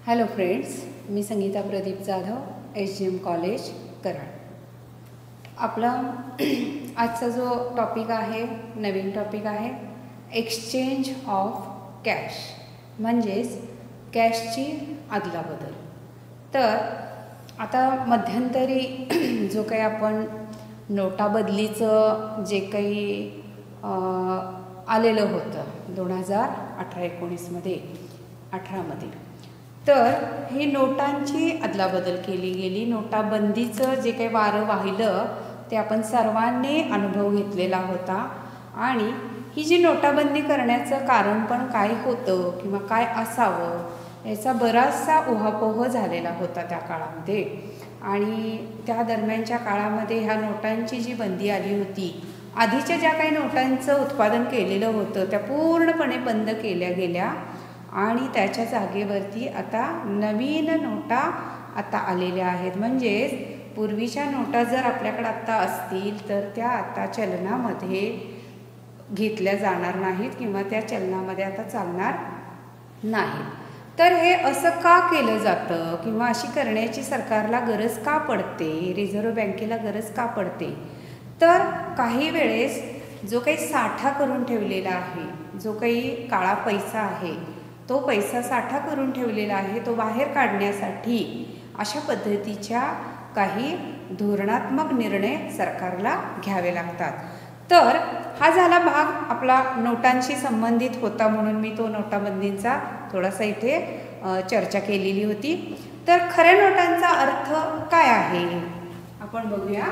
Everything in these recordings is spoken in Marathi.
हॅलो फ्रेंड्स, मी संगीता प्रदीप जाधव, SGM कॉलेज कराड. आपला आजचा जो टॉपिक आहे, नवीन टॉपिक आहे एक्सचेंज ऑफ कॅश, म्हणजेच कॅशची अदलाबदल. तर आता मध्यंतरी जो काही आपण नोटाबदलीचं जे काही आलेलं होतं 2018-19मध्ये 18मध्ये, तर ही नोटांची अदलाबदल केली गेली. नोटाबंदीचं जे काही वारं वाहिलं ते आपण सर्वांनी अनुभव घेतलेला होता. आणि ही जी नोटाबंदी करण्याचं कारण पण काय होतं किंवा काय असावं याचा बराचसा उहापोह झालेला होता त्या काळामध्ये. आणि त्या दरम्यानच्या काळामध्ये ह्या नोटांची जी बंदी आली होती, आधीच्या ज्या काही नोटांचं उत्पादन केलेलं होतं त्या पूर्णपणे बंद केल्या गेल्या आणि त्याच्या जागेवरती आता नवीन नोटा आता आलेल्या आहेत. म्हणजेच पूर्वीच्या नोटा जर आपल्याकडे आत्ता असतील तर त्या आता चलनामध्ये घेतल्या जाणार नाहीत किंवा त्या चलनामध्ये आता चालणार नाहीत. तर हे असं का केलं जातं किंवा अशी करण्याची सरकारला गरज का पडते, रिझर्व्ह बँकेला गरज का पडते? तर काही वेळेस जो काही साठा करून ठेवलेला आहे, जो काही काळा पैसा आहे, तो पैसा साठा करून ठेवलेला आहे, तो बाहेर काढण्यासाठी अशा पद्धतीच्या काही धोरणात्मक निर्णय सरकारला घ्यावे लागतात. तर हा झाला भाग आपला नोटांशी संबंधित होता, म्हणून मी तो नोटाबंदीचा थोडासा इथे चर्चा केलेली होती. तर खऱ्या नोटांचा अर्थ काय आहे आपण बघूया.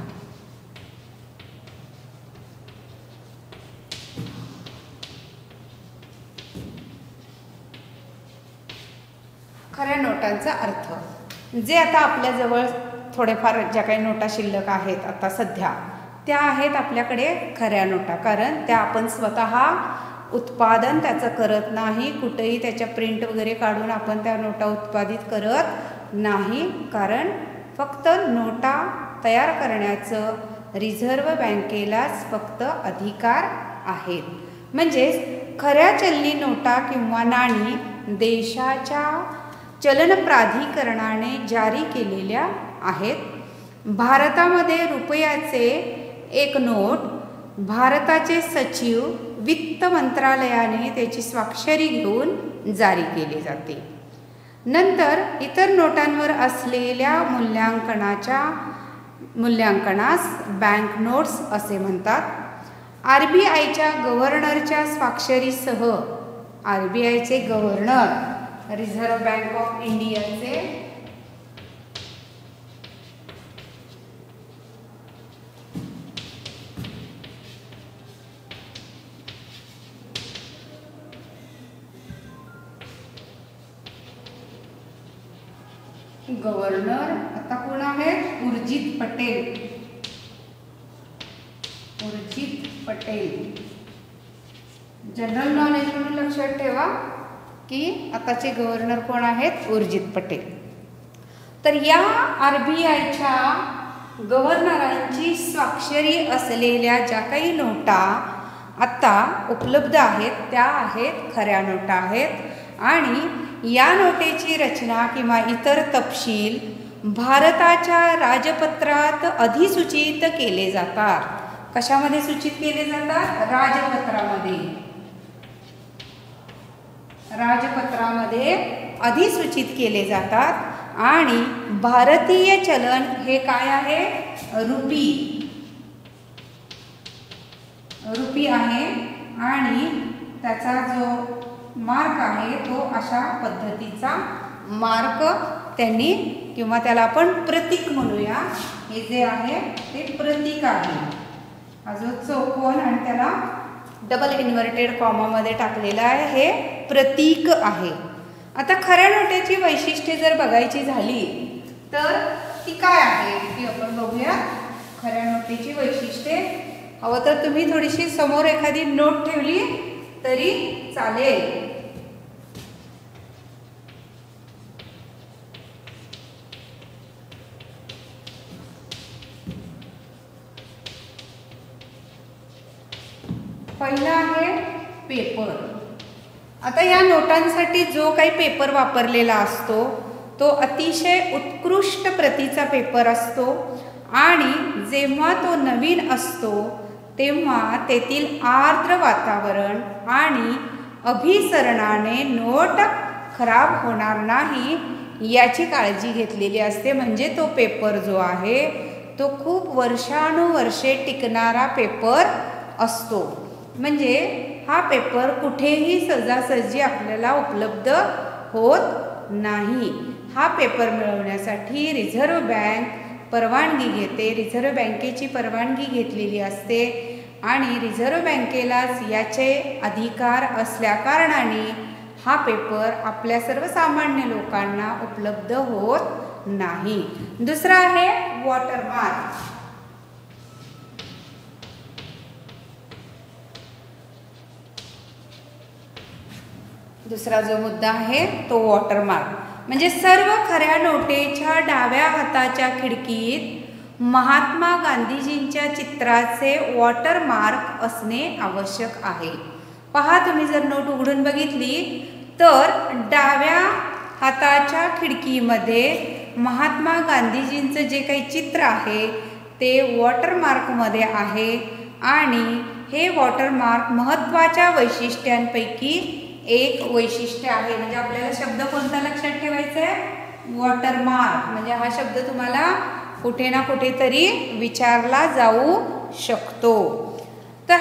खऱ्या नोटांचा अर्थ जे आता आपल्याजवळ थोडेफार ज्या काही नोटा शिल्लक आहेत आता सध्या, त्या आहेत आपल्याकडे खऱ्या नोटा. कारण त्या आपण स्वतः उत्पादन त्याचं करत नाही, कुठेही त्याच्या प्रिंट वगैरे काढून आपण त्या नोटा उत्पादित करत नाही. कारण फक्त नोटा तयार करण्याचं रिझर्व्ह बँकेलाच फक्त अधिकार आहेत. म्हणजेच खऱ्या चलनी नोटा किंवा नाणी देशाच्या चलन प्राधिकरणाने जारी केलेल्या आहेत. भारतामध्ये रुपयाचे एक नोट भारताचे सचिव वित्त मंत्रालयाने त्याची स्वाक्षरी घेऊन जारी केली जाते. नंतर इतर नोटांवर असलेल्या मूल्यांकनास बँक नोट्स असे म्हणतात. RBIच्या गव्हर्नरच्या स्वाक्षरीसह RBIचे गव्हर्नर, रिझर्व्ह बँक ऑफ इंडियाचे गव्हर्नर आता कोण आहेत? उर्जित पटेल. जनरल नॉलेज म्हणून लक्षात ठेवा की आताचे गव्हर्नर कोण आहेत? उर्जित पटेल. तर या RBIच्या गव्हर्नरांची स्वाक्षरी असलेल्या ज्या काही नोटा आता उपलब्ध आहेत त्या आहेत खऱ्या नोटा आहेत. आणि या नोटेची रचना किंवा इतर तपशील भारताच्या राजपत्रात अधिसूचित केले जातात. कशामध्ये सूचित केले जातात? राजपत्रामध्ये अधिसूचित केले जातात. आणि भारतीय चलन हे काय आहे? रुपी आहे. आणि त्याचा जो मार्क आहे तो अशा पद्धतीचा मार्क त्यांनी, किंवा त्याला आपण प्रतीक म्हणूया. हे जे आहे ते प्रतीक आहे. हा जो चौकोन आणि त्याला डबल इन्व्हर्टेड कॉमामध्ये टाकलेला आहे हे प्रतीक आहे. आता खऱ्या नोटेची वैशिष्ट्ये जर बघायची झाली तर ती काय आहे ती आपण बघूया. खऱ्या नोटेची वैशिष्ट्ये हवं तर तुम्ही थोडीशी समोर एखादी नोट ठेवली तरी चालेल. पहिला आहे पेपर. आता या नोटांसाठी जो काही पेपर वापरलेला असतो तो अतिशय उत्कृष्ट प्रतीचा पेपर असतो आणि जेव्हा तो नवीन असतो तेव्हा तेथील आर्द्र वातावरण आणि अभिसरणाने नोट खराब होणार नाही याची काळजी घेतलेली असते. म्हणजे तो पेपर जो आहे तो खूप वर्षानुवर्षे टिकणारा पेपर असतो. म्हणजे हा पेपर कुठेही सहजासहजी आपल्याला उपलब्ध होत नाही. हा पेपर मिळवण्यासाठी रिझर्व्ह बँक परवानगी घेते. रिझर्व्ह बँकेची परवानगी घेतलेली असते आणि रिझर्व्ह बँकेलाच याचे अधिकार असल्याकारणाने हा पेपर आपल्या सर्वसामान्य लोकांना उपलब्ध होत नाही. दुसरा आहे वॉटरमार्क. दुसरा जो मुद्दा आहे तो वॉटरमार्क. म्हणजे सर्व खऱ्या नोटेच्या डाव्या हाताच्या खिडकीत महात्मा गांधीजींच्या चित्राचे वॉटरमार्क असणे आवश्यक आहे. पहा, तुम्ही जर नोट उघडून बघितली तर डाव्या हाताच्या खिडकीमध्ये महात्मा गांधीजींचं जे काही चित्र आहे ते वॉटरमार्कमध्ये आहे आणि हे वॉटरमार्क महत्त्वाच्या वैशिष्ट्यांपैकी एक वैशिष्ट्य आहे. म्हणजे आपल्याला शब्द कोणता लक्षात ठेवायचा आहे? वॉटरमार्क. म्हणजे हा शब्द तुम्हाला कुठे ना कुठेतरी विचारला जाऊ शकतो. तर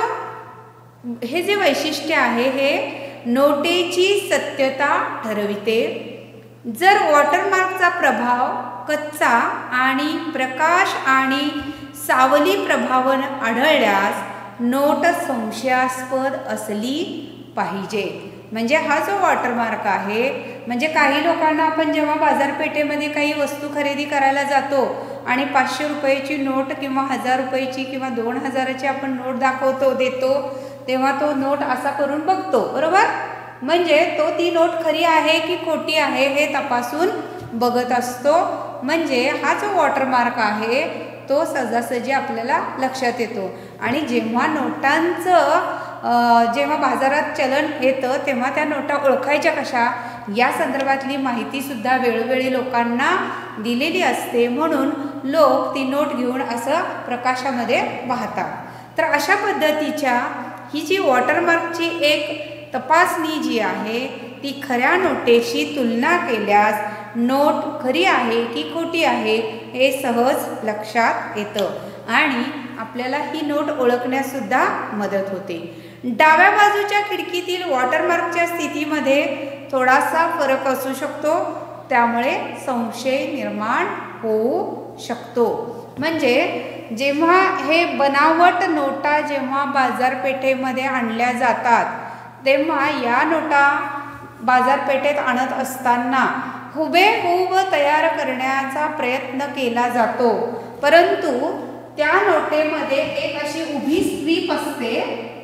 हे जे वैशिष्ट्य आहे हे नोटेची सत्यता ठरविते. जर वॉटरमार्कचा प्रभाव कच्चा आणि प्रकाश आणि सावली प्रभावन आढळल्यास नोट संशयास्पद असली पाहिजे. म्हणजे हा जो वॉटरमार्क आहे म्हणजे काही लोकांना आपण जेव्हा बाजारपेठेमध्ये काही वस्तू खरेदी करायला जातो आणि 500 रुपयाची नोट किंवा 1000 रुपयाची किंवा 2000ची आपण नोट देतो तेव्हा तो नोट असा करून बघतो, बरोबर. म्हणजे तो ती नोट खरी आहे की खोटी आहे हे तपासून बघत असतो. म्हणजे हा जो वॉटरमार्क आहे तो सहजासहजी आपल्याला लक्षात येतो. आणि जेव्हा नोटांचं जेव्हा बाजारात चलन येतं तेव्हा त्या नोटा ओळखायच्या कशा या संदर्भातली माहितीसुद्धा वेळोवेळी लोकांना दिलेली असते. म्हणून लोक ती नोट घेऊन असं प्रकाशामध्ये पाहतात. तर अशा पद्धतीच्या ही जी वॉटरमार्कची एक तपासणी जी आहे ती खऱ्या नोटेशी तुलना केल्यास नोट खरी आहे की खोटी आहे हे सहज लक्षात येतं आणि आपल्याला ही नोट ओळखण्यासुद्धा मदत होते. डाव्या बाजूच्या खिडकीतील वॉटरमार्कच्या स्थितीमध्ये थोडासा फरक असू शकतो, त्यामुळे संशय निर्माण होऊ शकतो. म्हणजे जेव्हा हे बनावट नोटा जेव्हा बाजारपेठेमध्ये आणल्या जातात तेव्हा या नोटा बाजारपेठेत आणत असताना हुबेहूब तयार करण्याचा प्रयत्न केला जातो. परंतु त्या नोटेमध्ये एक अशी उभी स्ट्रीप असते,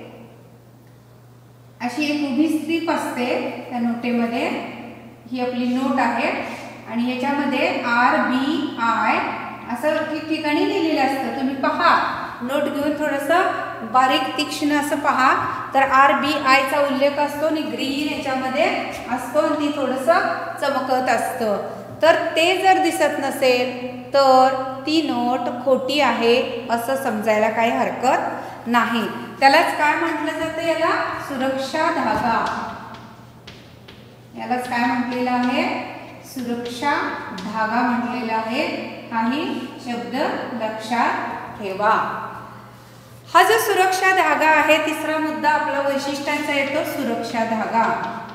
अशी एक उभी स्ट्रीप असते त्या नोटेमध्ये. ही आपली नोट आहे आणि ह्याच्यामध्ये RBI असं ठिकठिकाणी लिहिलेलं असतं. तुम्ही पहा, नोट घेऊन थोडंसं बारीक तीक्ष्ण असं पहा तर RBIचा उल्लेख असतो आणि ग्रीन याच्यामध्ये असतो आणि ती थोडंसं चमकत असतं. तर ते जर दिसत नसेल तर ती नोट खोटी आहे असं समजायला काही हरकत नाही. त्यालाच काय म्हटलं जातं? याला सुरक्षा धागा. यालाच काय म्हटलेलं आहे? सुरक्षा धागा म्हटलेला आहे. हाही शब्द लक्षात ठेवा. हा जो सुरक्षा धागा आहे तिसरा मुद्दा आपला वैशिष्ट्यांचा येतो सुरक्षा धागा.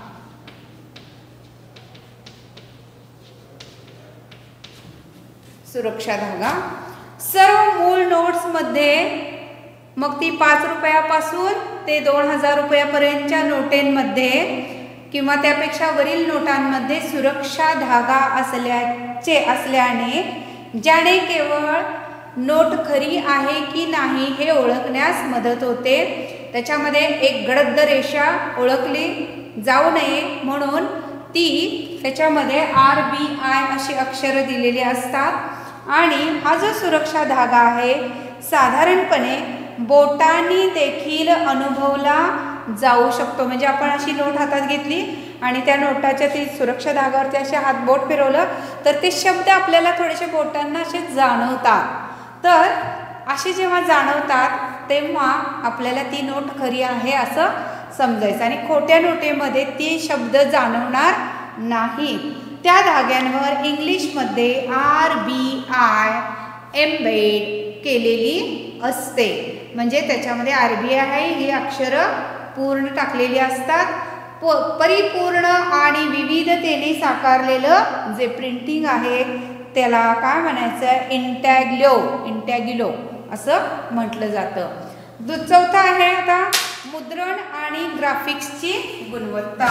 सुरक्षा धागा सर्व मूळ नोट्समध्ये मग ती 5 रुपयापासून ते 2000 रुपयापर्यंतच्या नोटांमध्ये किंवा त्यापेक्षा वरील नोटांमध्ये सुरक्षा धागा असल्याने ज्याने केवळ नोट खरी आहे की नाही हे ओळखण्यास मदत होते. त्याच्यामध्ये एक गडद रेषा ओळखली जाऊ नये म्हणून ती त्याच्यामध्ये RBI अशी अक्षरं दिलेली असतात. आणि हा जो सुरक्षा धागा आहे साधारणपणे बोटांनी देखील अनुभवला जाऊ शकतो. म्हणजे आपण अशी नोट हातात घेतली आणि त्या नोटाच्या ती सुरक्षा धागावरती असे हात बोट फिरवलं तर ते शब्द आपल्याला थोडेसे बोटांना असे जाणवतात. तर असे जेव्हा जाणवतात तेव्हा आपल्याला ती नोट खरी आहे असं समजायचं. आणि खोट्या नोटेमध्ये ते शब्द जाणवणार नाही. त्या धाग्यांवर इंग्लिशमध्ये RBI एम्बेड केलेली असते. म्हणजे त्याच्यामध्ये RBI ही अक्षरं पूर्ण टाकलेली असतात. परिपूर्ण आणि विविधतेने साकारलेलं जे प्रिंटिंग आहे त्याला काय म्हणायचं, इंटॅग्लो असं म्हटलं जातं. चौथा आहे आता मुद्रण आणि ग्राफिक्सची गुणवत्ता.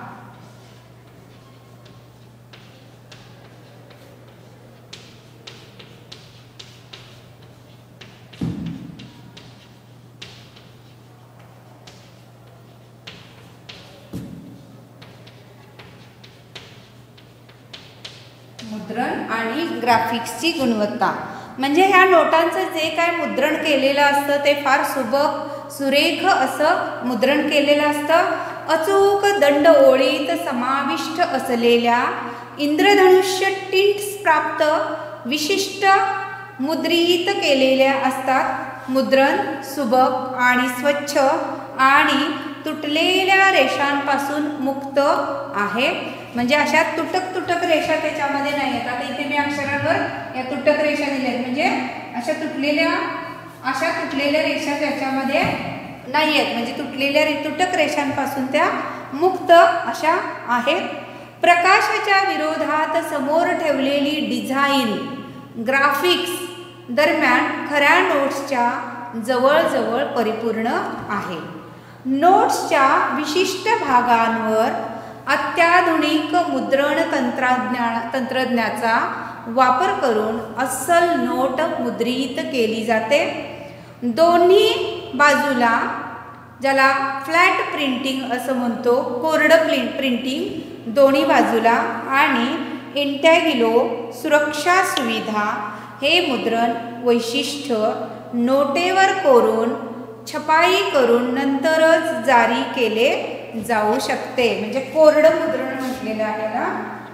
मुद्रण आणि ग्राफिक्सची गुणवत्ता म्हणजे ह्या नोटांचं जे काय मुद्रण केलेलं असतं ते फार सुरेख असं मुद्रण केलेलं असतं. अचूक दंड ओळीत समाविष्ट असलेल्या इंद्रधनुष्य टिंट्स प्राप्त विशिष्ट मुद्रित केलेल्या असतात. मुद्रण सुबक आणि स्वच्छ आणि तुटलेल्या रेषांपासून मुक्त आहे. म्हणजे अशा तुटक रेषा त्याच्यामध्ये नाही आहेत. आता इथे मी अक्षरांवर या तुटक रेषा दिल्या आहेत. म्हणजे अशा तुटलेल्या रेषा त्याच्यामध्ये नाही आहेत. म्हणजे तुटक रेषांपासून त्या मुक्त अशा आहेत. प्रकाशाच्या विरोधात समोर ठेवलेली डिझाईन ग्राफिक्स दरम्यान खऱ्या नोट्सच्या जवळजवळ परिपूर्ण आहे. नोट्सच्या विशिष्ट भागांवर अत्याधुनिक मुद्रण तंत्रज्ञानाचा वापर करून अस्सल नोट मुद्रित केली जाते. दोन्ही बाजूला ज्याला फ्लॅट प्रिंटिंग असं म्हणतो, कोरडं प्रिंटिंग दोन्ही बाजूला आणि इंटॅग्लो सुरक्षा सुविधा हे मुद्रण वैशिष्ट्य नोटेवर कोरून छपाई करून नंतरच जारी केले जाऊ शकते. म्हणजे कोरडं मुद्रण म्हटलेलं आहे ना,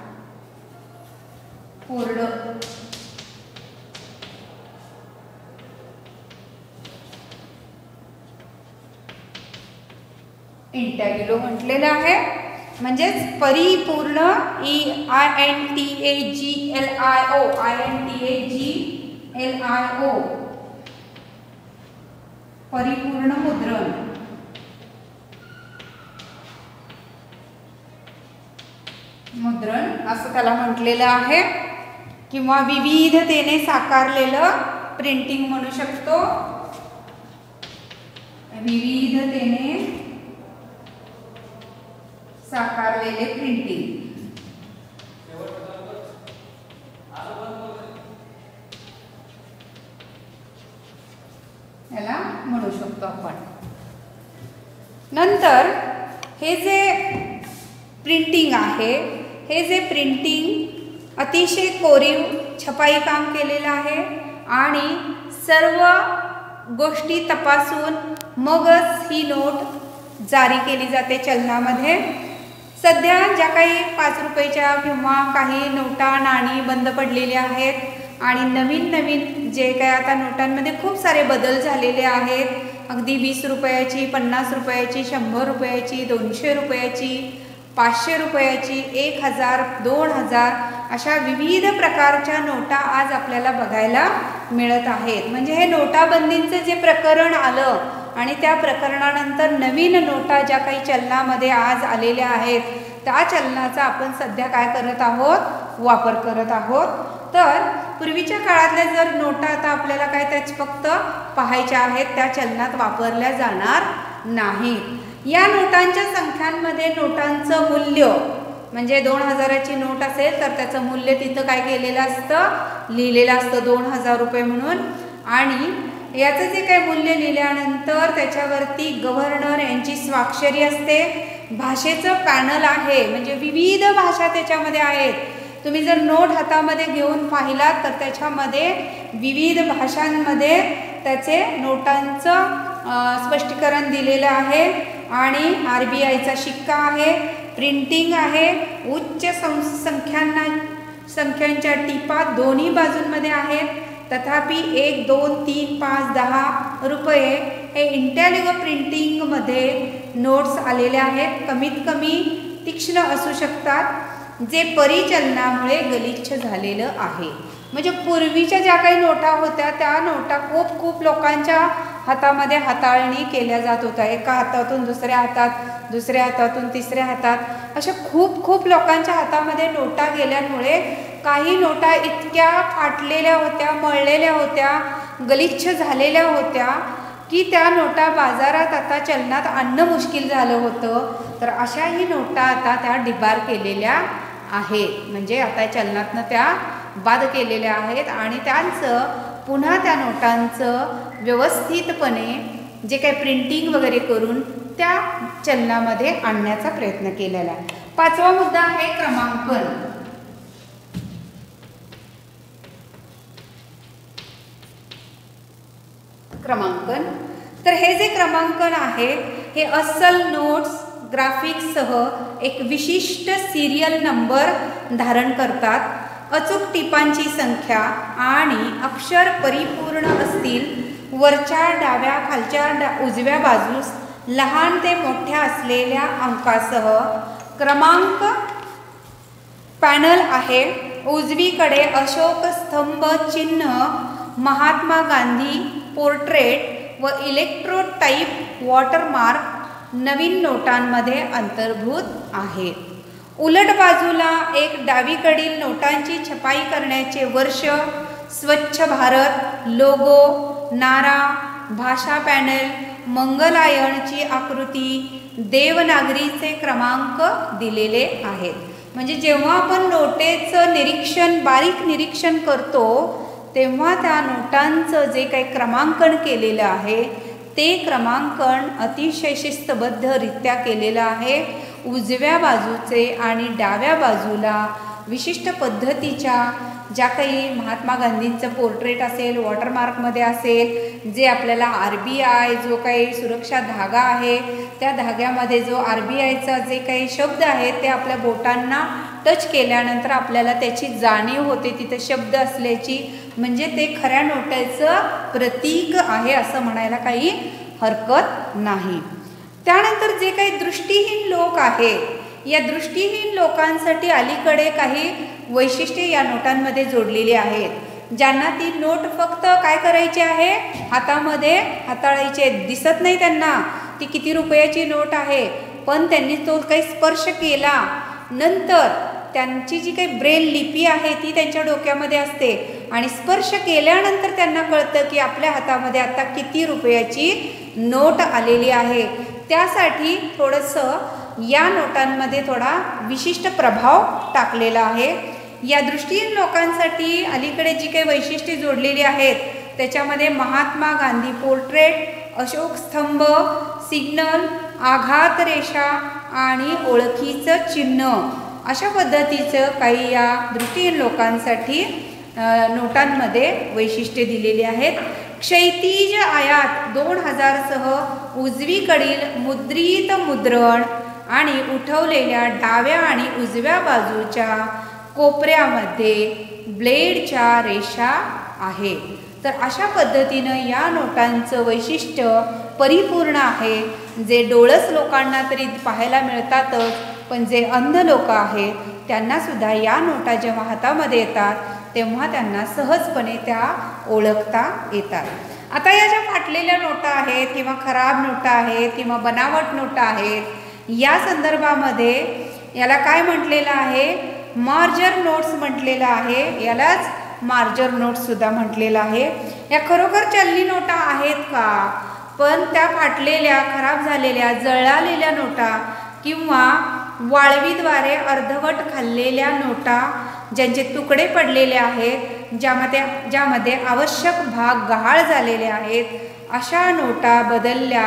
कोरडं. इंटॅग्लो म्हटलेलं आहे. म्हणजेच परिपूर्ण INTAGLIO परिपूर्ण मुद्रण. असं त्याला म्हटलेलं आहे. किंवा विविधतेने साकारलेलं प्रिंटिंग म्हणू शकतो. विविधतेने साकारलेले प्रिंटिंग याला म्हणू शकतो आपण. नंतर हे जे प्रिंटिंग आहे, हे जे प्रिंटिंग अतिशय कोरीव छपाई काम केलेलं आहे आणि सर्व गोष्टी तपासून मगच ही नोट जारी केली जाते चलनामध्ये. सध्या ज्या काही 5 रुपयाच्या किंवा काही नोटा नाणी बंद पडलेली आहेत आणि नवीन जे काय आता नोटांमध्ये खूप सारे बदल झालेले आहेत. अगदी 20 रुपयाची, 50 रुपयाची, 100 रुपयाची, 200 रुपयाची, 500 रुपयाची, 1000, 2000 अशा विविध प्रकारच्या नोटा आज आपल्याला बघायला मिळत आहेत. म्हणजे हे नोटाबंदीचं जे प्रकरण आलं आणि त्या प्रकरणानंतर नवीन नोटा ज्या काही चलनामध्ये आज आलेल्या आहेत त्या चलनाचा आपण सध्या काय करत आहोत, वापर करत आहोत. तर पूर्वीच्या काळातल्या जर नोटा आता आपल्याला काय त्याच फक्त पाहायच्या आहेत, त्या चलनात वापरल्या जाणार नाहीत. या नोटांच्या संख्यांमध्ये नोटांचं मूल्य म्हणजे 2000ची नोट असेल तर त्याचं मूल्य तिथं काय केलेलं असतं, लिहिलेलं असतं 2000 रुपये म्हणून. आणि याचं जे काही मूल्य लिहिल्यानंतर त्याच्यावरती गव्हर्नर यांची स्वाक्षरी असते. भाषेचं पॅनल आहे म्हणजे विविध भाषा त्याच्यामध्ये आहेत. तुम्ही जर नोट हातामध्ये घेऊन पाहिलात तर त्याच्यामध्ये विविध भाषांमध्ये त्याचे नोटांचं स्पष्टीकरण दिलेलं आहे. आणि RBIचा शिक्का आहे, प्रिंटिंग आहे, उच्च संख्यांच्या टिपा दोन्ही बाजूंमध्ये आहेत. तथापि 1, 2, 3, 5, 10 रुपये हे इंटॅलिगो प्रिंटिंगमध्ये नोट्स आलेले आहेत. कमीत कमी तीक्ष्ण असू शकतात, जे परिचलनामुळे गलिच्छ झालेलं आहे. म्हणजे पूर्वीच्या ज्या काही नोटा होत्या त्या नोटा खूप लोकांच्या हातामध्ये हाताळणी केल्या जात होत्या. एका हातातून दुसऱ्या हातात, दुसऱ्या हातातून तिसऱ्या हातात, अशा खूप लोकांच्या हातामध्ये नोटा गेल्यामुळे काही नोटा इतक्या फाटलेल्या होत्या, मळलेल्या होत्या, गलिच्छ झालेल्या होत्या की त्या नोटा बाजारात आता चलनात आणणं मुश्किल झालं होतं. तर अशाही नोटा आता त्या डिबार केलेल्या आहेत, म्हणजे आता चलनातनं त्या बाद केलेल्या आहेत आणि त्यांचं पुन्हा त्या नोटांचं व्यवस्थितपणे जे काही प्रिंटिंग वगैरे करून त्या चलनामध्ये आणण्याचा प्रयत्न केलेला आहे. 5वा मुद्दा आहे क्रमांकन. तर हे जे क्रमांकन आहे हे अस्सल नोट्स ग्राफिक्ससह एक विशिष्ट सिरियल नंबर धारण करतात. अचूक टिपांची संख्या आणि अक्षर परिपूर्ण असतील. वरच्या डाव्या, खालच्या उजव्या बाजूस लहान ते मोठ्या असलेल्या अंकासह क्रमांक पॅनल आहे. उजवीकडे अशोक स्तंभ चिन्ह, महात्मा गांधी पोर्ट्रेट व इलेक्ट्रोटाइप वॉटरमार्क नवीन नोटांमध्ये अंतर्भूत आहेत. उलट बाजूला एक डावीकडील नोटांची छपाई करण्याचे वर्ष, स्वच्छ भारत लोगो, नारा, भाषा पॅनल, मंगलायनची आकृती, देवनागरीचे क्रमांक दिलेले आहेत. म्हणजे जेव्हा आपण नोटेचं बारीक निरीक्षण करतो तेव्हा त्या नोटांचं जे काही क्रमांकन केलेलं आहे ते क्रमांकन अतिशय शिस्तबद्धरित्या केलेलं आहे. उजव्या बाजूचे आणि डाव्या बाजूला विशिष्ट पद्धतीच्या ज्या काही महात्मा गांधींचं पोर्ट्रेट असेल, वॉटरमार्कमध्ये असेल, जे आपल्याला RBI जो काही सुरक्षा धागा आहे त्या धाग्यामध्ये जो RBIचा जे काही शब्द आहेत ते आपल्या बोटांना टच केल्यानंतर आपल्याला त्याची जाणीव होते तिथे शब्द असल्याची, म्हणजे ते खऱ्या नोटाचं प्रतीक आहे असं म्हणायला काही हरकत नाही. त्यानंतर जे काही दृष्टीहीन लोक आहेत या दृष्टीहीन लोकांसाठी अलीकडे काही वैशिष्ट्ये या नोटांमध्ये जोडलेली आहेत. ज्यांना ती नोट फक्त काय करायची आहे, हातामध्ये हाताळायची, दिसत नाही त्यांना ती किती रुपयाची नोट आहे, पण त्यांनी तो काही स्पर्श केला नंतर त्यांची जी काही ब्रेल लिपी आहे ती त्यांच्या डोक्यामध्ये असते आणि स्पर्श केल्यानंतर त्यांना कळतं की आपल्या हातामध्ये आता किती रुपयाची नोट आलेली आहे. त्यासाठी थोडंसं या नोटांमध्ये थोडा विशिष्ट प्रभाव टाकलेला आहे. या दृष्टीहीन लोकांसाठी अलीकडे जी काही वैशिष्ट्ये जोडलेली आहेत त्याच्यामध्ये महात्मा गांधी पोर्ट्रेट, अशोक स्तंभ, सिग्नल, आघात रेषा आणि ओळखीचं चिन्ह अशा पद्धतीचं काही या दृष्टीहीन लोकांसाठी नोटांमध्ये वैशिष्ट्ये दिलेली आहेत. क्षैतिज आयात 2000 सह उजवीकडील मुद्रित मुद्रण आणि उठवलेल्या डाव्या आणि उजव्या बाजूच्या कोपऱ्यामध्ये ब्लेडच्या रेषा आहे. तर अशा पद्धतीनं या नोटांचं वैशिष्ट्य परिपूर्ण आहे. जे डोळस लोकांना तरी पाहायला मिळतातच, पण जे अंध लोक आहेत त्यांनासुद्धा या नोटा जेव्हा हातामध्ये येतात तेव्हा त्यांना सहजपणे त्या ओळखता येतात. आता या ज्या फाटलेल्या नोटा आहेत किंवा खराब नोटा आहेत किंवा बनावट नोटा आहेत या संदर्भामध्ये याला काय म्हटलेलं आहे, मार्जर नोट्स म्हटलेलं आहे. यालाच मार्जर नोट्ससुद्धा म्हटलेलं आहे. या खरोखर चलनी नोटा आहेत का, पण त्या फाटलेल्या, खराब झालेल्या, जळालेल्या नोटा किंवा वाळवीद्वारे अर्धवट खाल्लेल्या नोटा ज्यांचे तुकडे पडलेले आहेत, ज्यामध्ये आवश्यक भाग गहाळ झालेले आहेत, अशा नोटा बदलल्या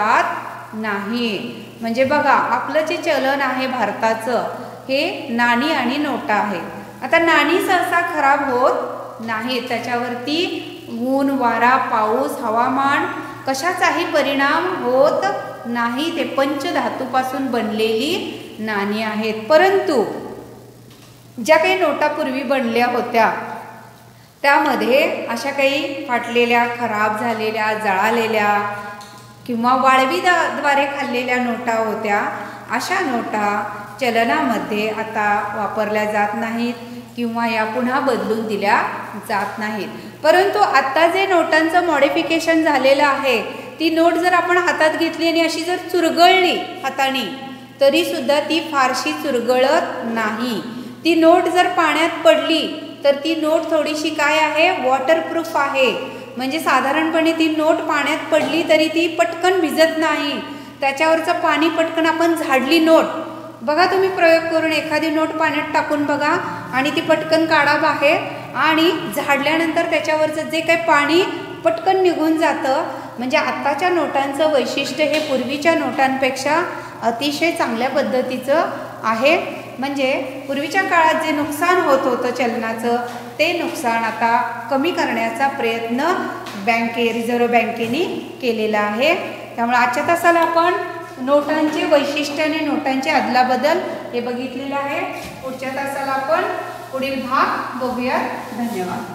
जात नाही. म्हणजे बघा, आपलं जे चलन आहे भारताचं हे नाणी आणि नोटा आहे. आता नाणी सहसा खराब होत नाही, त्याच्यावरती ऊन, वारा, पाऊस, हवामान कशाचाही परिणाम होत नाही, ते पंचधातूपासून बनलेली नाणी आहेत. परंतु ज्या काही नोटा पूर्वी बनल्या होत्या त्यामध्ये अशा काही फाटलेल्या, खराब झालेल्या, जळालेल्या किंवा वाळवीद्वारे खाल्लेल्या नोटा होत्या. अशा नोटा चलनामध्ये आता वापरल्या जात नाहीत किंवा या पुन्हा बदलून दिल्या जात नाहीत. परंतु आता जे नोटांचं मॉडिफिकेशन झालेलं आहे, ती नोट जर आपण हातात घेतली आणि अशी जर चुरगळली हाताने तरीसुद्धा ती फारशी चुरगळत नाही. ती नोट जर पाण्यात पडली तर ती नोट थोडीशी काय आहे, वॉटरप्रूफ आहे. म्हणजे साधारणपणे ती नोट पाण्यात पडली तरी ती पटकन भिजत नाही. त्याच्यावरचं पाणी पटकन आपण झाडली नोट, बघा तुम्ही प्रयोग करून एखादी नोट पाण्यात टाकून बघा आणि ती पटकन काढा बाहेर आणि झाडल्यानंतर त्याच्यावरचं जे काही पाणी पटकन निघून जातं. म्हणजे आत्ताच्या नोटांचं वैशिष्ट्य हे पूर्वीच्या नोटांपेक्षा अतिशय चांगल्या पद्धतीचं आहे. म्हणजे पूर्वीच्या काळात जे नुकसान होत होतं चलनाचं, ते नुकसान आता कमी करण्याचा प्रयत्न रिझर्व्ह बँकेने केलेला आहे. त्यामुळे आजच्या तासाला आपण नोटांचे वैशिष्ट्य आणि नोटांचे अदलाबदल हे बघितलेलं आहे. पुढच्या तासाला आपण पुढील भाग बघूया. धन्यवाद.